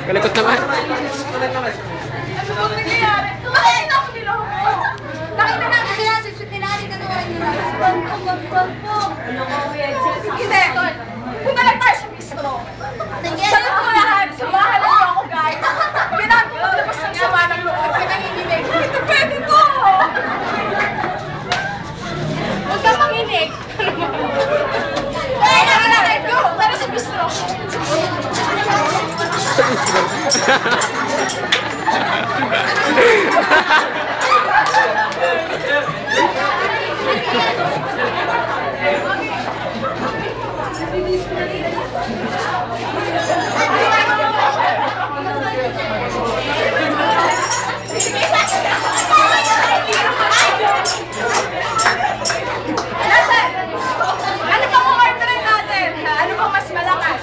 Kalikot naman. Kumain ako niloko ko. Nakita namin sila, sipsip ni Nani, kanuhan nyo na. Hindi. Punta lang tayo sa bistro. Sagot ko lahat, samahan lang ako guys. Kailangan ko maglabas ng sama ng loob. Pinanginginig. Hindi pwede to. Huwag ka manginig. Ay, nakalalit ko. Tara sa bistro. Ano pa kung orderin natin? Ano pa mas malakas?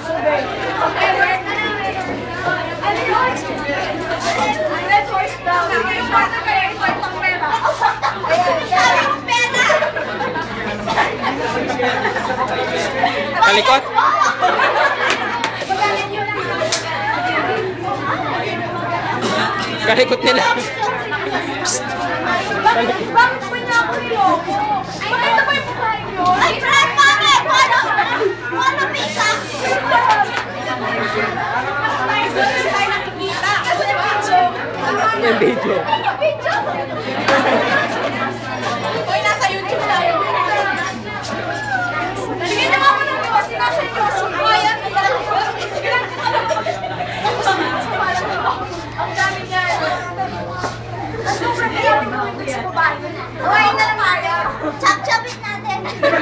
Ano yun? Red horse daw. Yung bata kaya yung pang pera. Yung pera! Kalikot? Kalikot nila. Bakit ba niya ako niloko? Bakit na ba yung mukha nyo? Ay, Fred! Bakit? Wala pizza! Tayo nakikita. Kasi yung video. Yung video. Yung video! Uy, nasa YouTube tayo. Bigyan niyo ako ng iwas. Nasa iwas. Ayan. Ang dami niya. Uy, na lang Mario. Chop-chopin natin.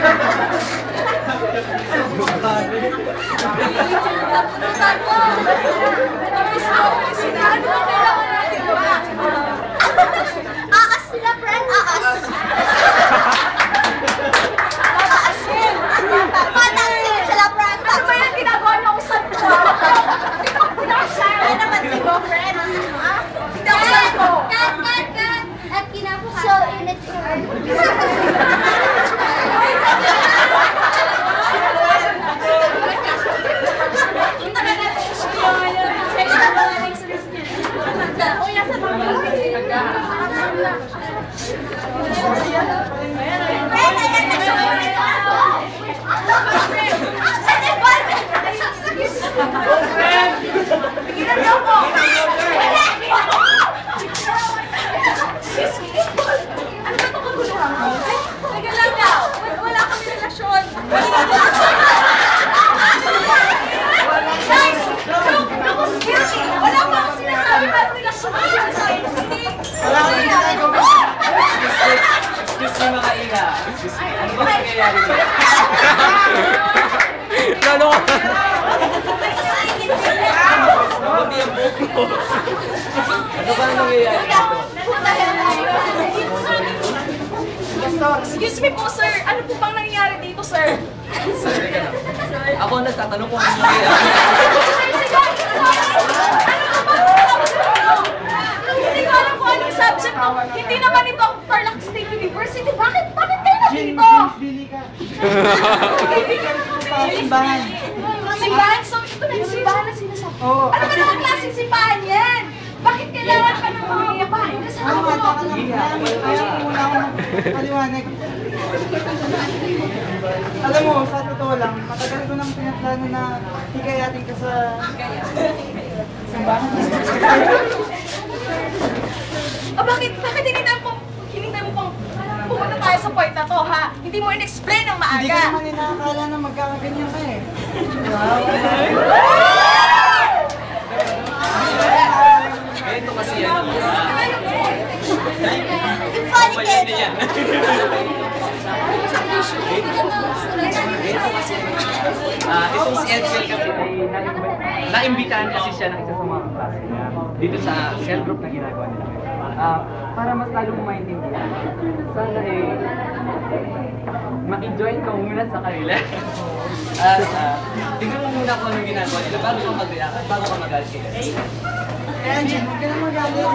Napunutan mo. Miss mo. Ano ba kailangan natin ba? Aas sila, friend. Aas. Pataasin. Pataasin sila, friend. Ano ba yung ginagawa niyo kung saan ko? Ay naman si mo, friend. Hindi ako saan ko. Cut. At kinabukasan. So, init yun. Lalo ka. Ano ba ang nangyayari dito? Excuse me po, sir. Ano po bang nangyayari dito, sir? Ako nagtatanong kung ano nangyayari. Hindi ko alam kung anong subject mo. Hindi naman ito ang Tarlac State University. Bakit kayo nandito? Simbahan. Simbahan? So, ito na yung simbahan na sinasabi. Ano ba naman klaseng simbahan yan? Bakit kailangan ka ng mga yapain? Ano nga, taka lang. Kaya muna ako paliwanag. Alam mo, sa totoo lang, matagal ko nang pinaplano na hikayatin ka sa simbahan. Bakit hinintay mo pang pumunta tayo sa point na to, ha? Hindi mo in-explain ng maaga. Hindi ka naman inakakala na magkakaganyan ka eh. Ito kasi yan. Itong si Edsel kasi ay naimbitahan kasi siya ng isa sa mga klase niya dito sa cell group na ginagawa nila. Para mas lalo mo maintindihan, sana maki-join ka muna sa kanila. Tignan mo muna kung anong ginagawa nila bago ka mag-react at bago ka mag-galit kay Edsel. Angie, huwag ka na magalit.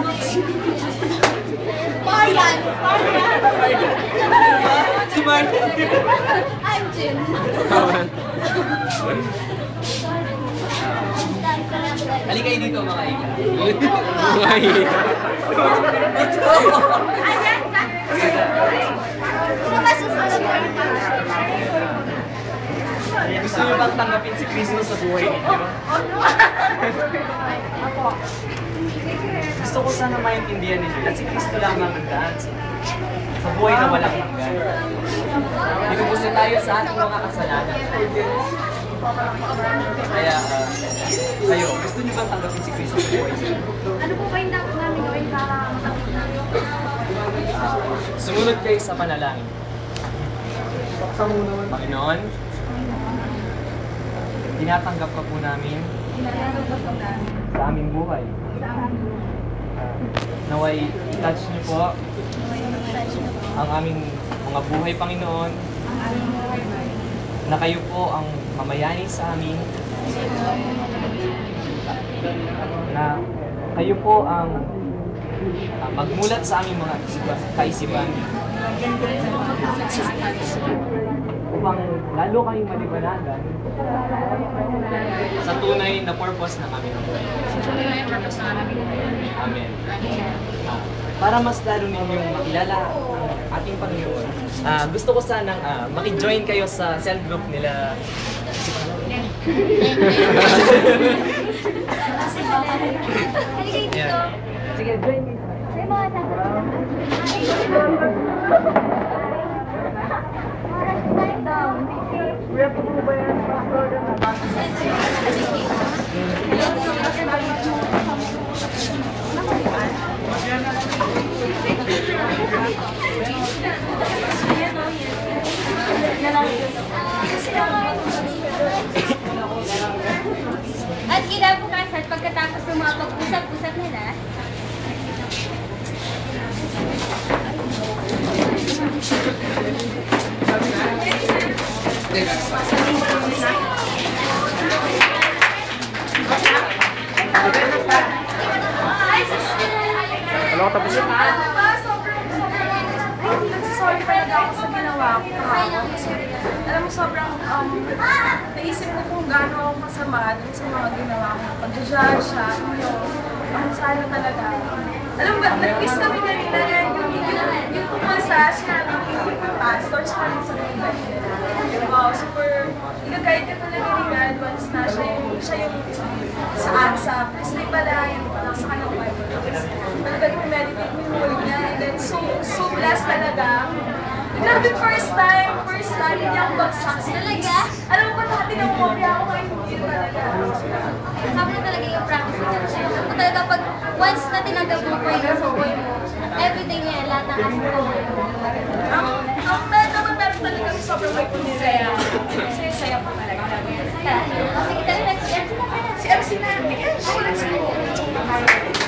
Marian! Si Martin! I'm Jin. Halika kayo dito mga ika. Gusto niyo bang tanggapin si Kristo sa buhay ninyo? Gusto ko sana maintindihan ninyo na si Kristo lamang ang daan sa buhay na walang hanggan. Inubuso tayo sa ating mga kasalanan. Kaya, kayo, gusto niyo bang tanggapin si Kristo sa buhay ninyo? Ano po ba yung dapat namin gawin para matapos namin? Sumunod kayo sa panalangin. Panginoon, tinatanggap ka po namin sa aming buhay. Naway, i-touch niyo po ang aming mga buhay, Panginoon, na kayo po ang mamayani sa amin, na kayo po ang magmulat sa aming mga kaisipan upang lalo kaming maliwanagan sa tunay na purpose ng aming buhay. Amen. Para mas lalo ninyong makilala ang ating Panginoon, gusto ko sanang maki-join kayo sa cell group nila. Yeah. Sige, join me. At kinabukasan, pagkatapos ng mga pag-usap-usap nila, Wala ko tapos. sorry talaga ako sa ginawa ko. Kasi, alam mo, sobrang naisip ko kung gaano ako masama dun sa mga ginawa ko. Pag-judge siya, ang sana talaga. Alam mo ba, nag-kiss kami kanina yung tungkol sa sinabi ng pastor, sa kanya sa kanya. Wow, super, i-guide ka talaga ni God once na siya yung sa Christy pala, yung sa kanyang Bible. Talaga i-meditate mo yung word niya. And then, so blessed talaga. Grabe, first time, hindi ako bagsak. Talaga? Alam mo ba, tinamumobya ako ngayon, hindi talaga. Sabi na talaga yung practice na siya. Kung talaga pag once na tinanggap mo prayer sa buhay mo, everything niya, lahat ng aspect ng buhay mo. Ang meron talaga sobrang may punisaya. Kasi saya po talaga. Sige, tara, next. Si MC na. Let's go.